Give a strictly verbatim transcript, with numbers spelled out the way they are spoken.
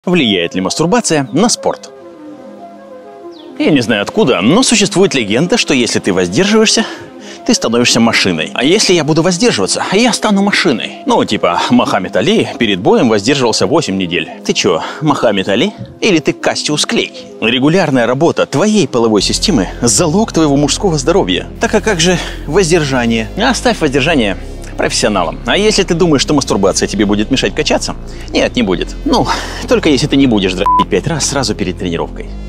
Влияет ли мастурбация на спорт? Я не знаю откуда, но существует легенда, что если ты воздерживаешься, ты становишься машиной. А если я буду воздерживаться, я стану машиной. Ну, типа, Мохаммед Али перед боем воздерживался восемь недель. Ты чё, Мохаммед Али? Или ты Кассиус Клей? Регулярная работа твоей половой системы – залог твоего мужского здоровья. Так а как же воздержание? Оставь воздержание профессионалам. А если ты думаешь, что мастурбация тебе будет мешать качаться? Нет, не будет. Ну, только если ты не будешь дрочить пять раз сразу перед тренировкой.